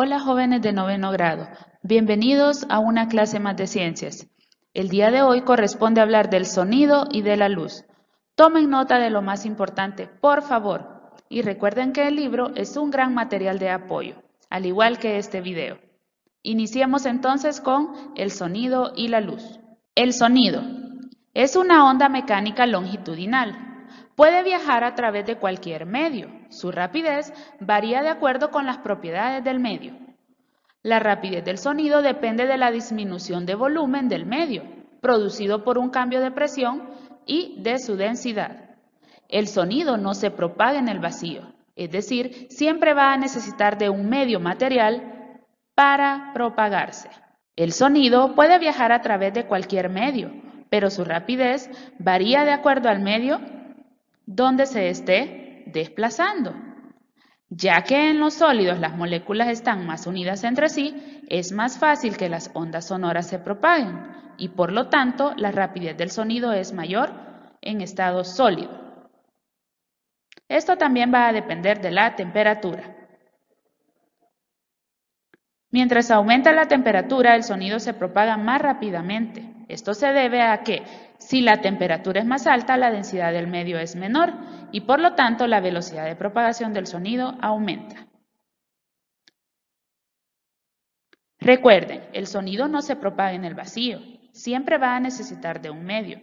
Hola jóvenes de noveno grado, bienvenidos a una clase más de ciencias. El día de hoy corresponde hablar del sonido y de la luz. Tomen nota de lo más importante, por favor, y recuerden que el libro es un gran material de apoyo, al igual que este video. Iniciemos entonces con el sonido y la luz. El sonido es una onda mecánica longitudinal. Puede viajar a través de cualquier medio. Su rapidez varía de acuerdo con las propiedades del medio. La rapidez del sonido depende de la disminución de volumen del medio, producido por un cambio de presión y de su densidad. El sonido no se propaga en el vacío, es decir, siempre va a necesitar de un medio material para propagarse. El sonido puede viajar a través de cualquier medio, pero su rapidez varía de acuerdo al medio donde se esté desplazando. Ya que en los sólidos las moléculas están más unidas entre sí, es más fácil que las ondas sonoras se propaguen y por lo tanto la rapidez del sonido es mayor en estado sólido. Esto también va a depender de la temperatura. Mientras aumenta la temperatura, el sonido se propaga más rápidamente. Esto se debe a que, si la temperatura es más alta, la densidad del medio es menor y por lo tanto la velocidad de propagación del sonido aumenta. Recuerden, el sonido no se propaga en el vacío, siempre va a necesitar de un medio.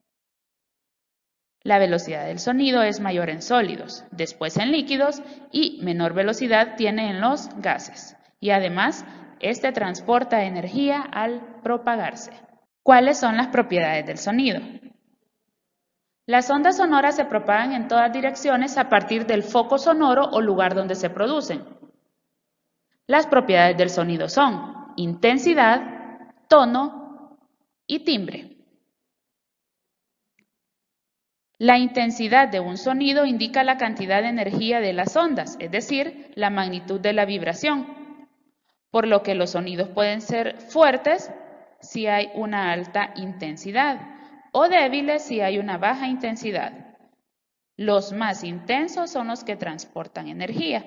La velocidad del sonido es mayor en sólidos, después en líquidos y menor velocidad tiene en los gases. Y además, este transporta energía al propagarse. ¿Cuáles son las propiedades del sonido? Las ondas sonoras se propagan en todas direcciones a partir del foco sonoro o lugar donde se producen. Las propiedades del sonido son intensidad, tono y timbre. La intensidad de un sonido indica la cantidad de energía de las ondas, es decir, la magnitud de la vibración, por lo que los sonidos pueden ser fuertes si hay una alta intensidad o débiles si hay una baja intensidad. Los más intensos son los que transportan energía.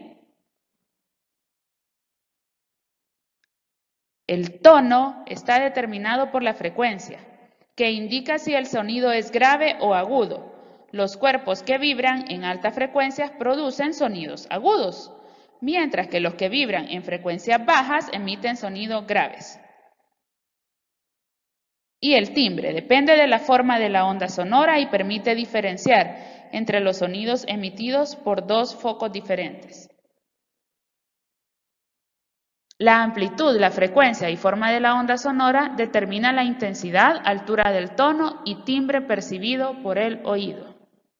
El tono está determinado por la frecuencia, que indica si el sonido es grave o agudo. Los cuerpos que vibran en altas frecuencias producen sonidos agudos, mientras que los que vibran en frecuencias bajas emiten sonidos graves. Y el timbre depende de la forma de la onda sonora y permite diferenciar entre los sonidos emitidos por dos focos diferentes. La amplitud, la frecuencia y forma de la onda sonora determina la intensidad, altura del tono y timbre percibido por el oído.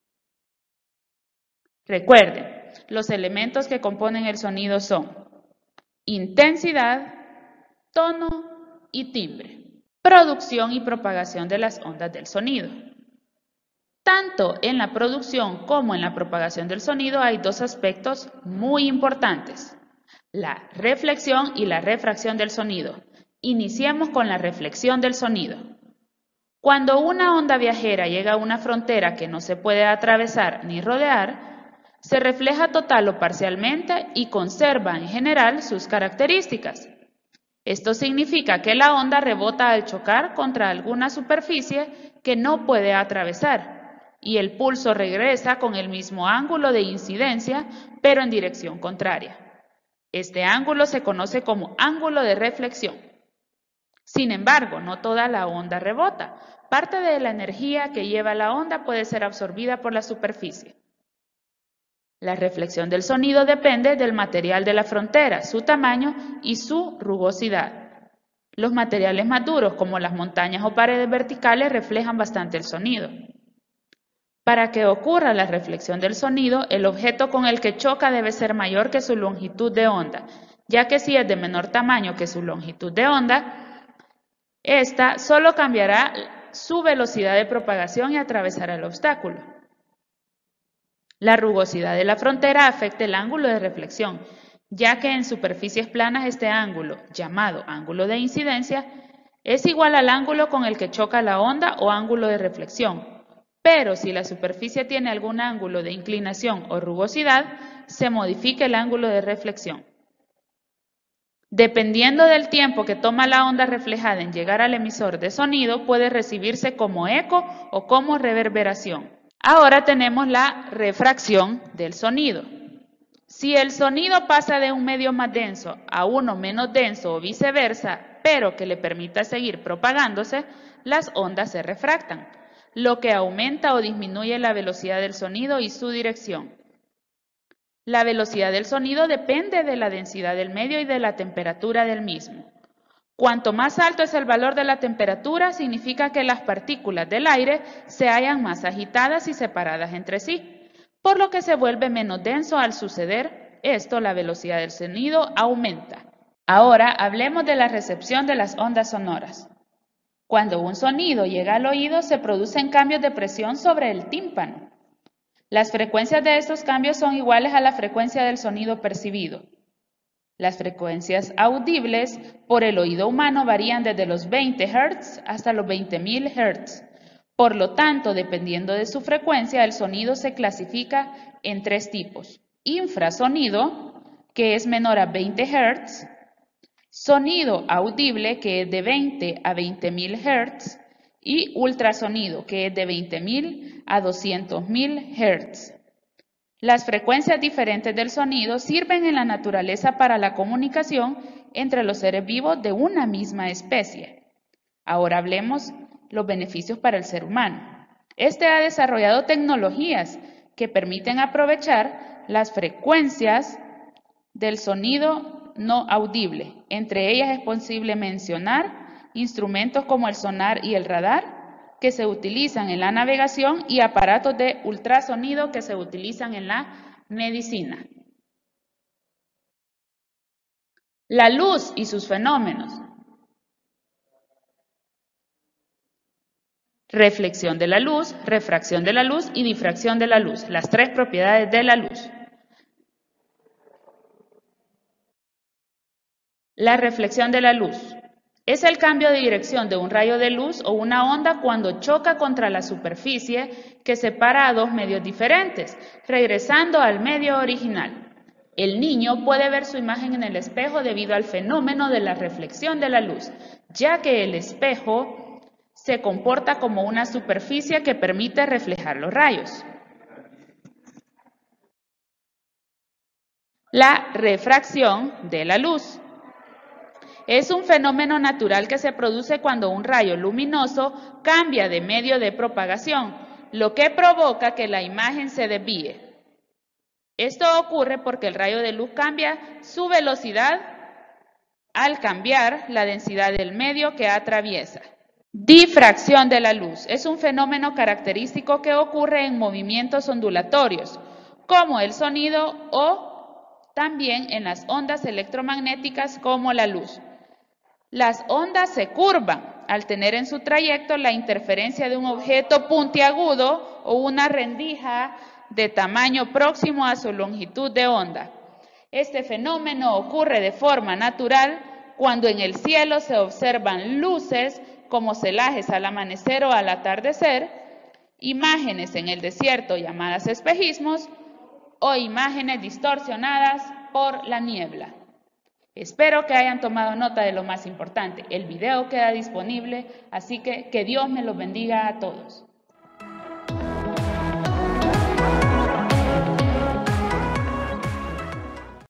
Recuerden, los elementos que componen el sonido son intensidad, tono y timbre. Producción y propagación de las ondas del sonido. Tanto en la producción como en la propagación del sonido hay dos aspectos muy importantes: la reflexión y la refracción del sonido. Iniciemos con la reflexión del sonido. Cuando una onda viajera llega a una frontera que no se puede atravesar ni rodear, se refleja total o parcialmente y conserva en general sus características. Esto significa que la onda rebota al chocar contra alguna superficie que no puede atravesar y el pulso regresa con el mismo ángulo de incidencia, pero en dirección contraria. Este ángulo se conoce como ángulo de reflexión. Sin embargo, no toda la onda rebota. Parte de la energía que lleva la onda puede ser absorbida por la superficie. La reflexión del sonido depende del material de la frontera, su tamaño y su rugosidad. Los materiales más duros, como las montañas o paredes verticales, reflejan bastante el sonido. Para que ocurra la reflexión del sonido, el objeto con el que choca debe ser mayor que su longitud de onda, ya que si es de menor tamaño que su longitud de onda, esta solo cambiará su velocidad de propagación y atravesará el obstáculo. La rugosidad de la frontera afecta el ángulo de reflexión, ya que en superficies planas este ángulo, llamado ángulo de incidencia, es igual al ángulo con el que choca la onda o ángulo de reflexión. Pero si la superficie tiene algún ángulo de inclinación o rugosidad, se modifica el ángulo de reflexión. Dependiendo del tiempo que toma la onda reflejada en llegar al emisor de sonido, puede recibirse como eco o como reverberación. Ahora tenemos la refracción del sonido. Si el sonido pasa de un medio más denso a uno menos denso o viceversa, pero que le permita seguir propagándose, las ondas se refractan, lo que aumenta o disminuye la velocidad del sonido y su dirección. La velocidad del sonido depende de la densidad del medio y de la temperatura del mismo. Cuanto más alto es el valor de la temperatura, significa que las partículas del aire se hallan más agitadas y separadas entre sí, por lo que se vuelve menos denso al suceder esto, la velocidad del sonido aumenta. Ahora hablemos de la recepción de las ondas sonoras. Cuando un sonido llega al oído, se producen cambios de presión sobre el tímpano. Las frecuencias de estos cambios son iguales a la frecuencia del sonido percibido. Las frecuencias audibles por el oído humano varían desde los 20 Hz hasta los 20.000 Hz. Por lo tanto, dependiendo de su frecuencia, el sonido se clasifica en tres tipos. Infrasonido, que es menor a 20 Hz. Sonido audible, que es de 20 a 20.000 Hz. Y ultrasonido, que es de 20.000 a 200.000 Hz. Las frecuencias diferentes del sonido sirven en la naturaleza para la comunicación entre los seres vivos de una misma especie. Ahora hablemos los beneficios para el ser humano. Este ha desarrollado tecnologías que permiten aprovechar las frecuencias del sonido no audible. Entre ellas es posible mencionar instrumentos como el sonar y el radar, que se utilizan en la navegación, y aparatos de ultrasonido que se utilizan en la medicina. La luz y sus fenómenos. Reflexión de la luz, refracción de la luz y difracción de la luz, las tres propiedades de la luz. La reflexión de la luz es el cambio de dirección de un rayo de luz o una onda cuando choca contra la superficie que separa a dos medios diferentes, regresando al medio original. El niño puede ver su imagen en el espejo debido al fenómeno de la reflexión de la luz, ya que el espejo se comporta como una superficie que permite reflejar los rayos. La refracción de la luz es un fenómeno natural que se produce cuando un rayo luminoso cambia de medio de propagación, lo que provoca que la imagen se desvíe. Esto ocurre porque el rayo de luz cambia su velocidad al cambiar la densidad del medio que atraviesa. Difracción de la luz es un fenómeno característico que ocurre en movimientos ondulatorios, como el sonido o también en las ondas electromagnéticas como la luz. Las ondas se curvan al tener en su trayecto la interferencia de un objeto puntiagudo o una rendija de tamaño próximo a su longitud de onda. Este fenómeno ocurre de forma natural cuando en el cielo se observan luces como celajes al amanecer o al atardecer, imágenes en el desierto llamadas espejismos o imágenes distorsionadas por la niebla. Espero que hayan tomado nota de lo más importante. El video queda disponible, así que Dios me los bendiga a todos.